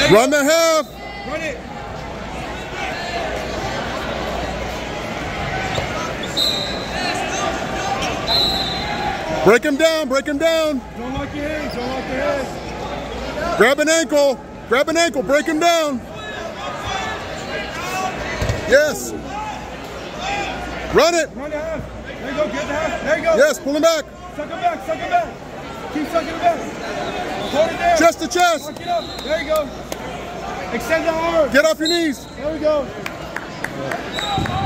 Run the half. Run it. Break him down, break him down. Don't lock your hands, don't lock your hands. Grab an ankle, break him down. Yes. Run it. Run the half. There you go, get the half. There you go. Yes, pull him back. Suck him back, suck him back. Keep sucking him back. Hold it there. Chest to chest. Lock it up. There you go. Extend the arm. Get off your knees. There we go.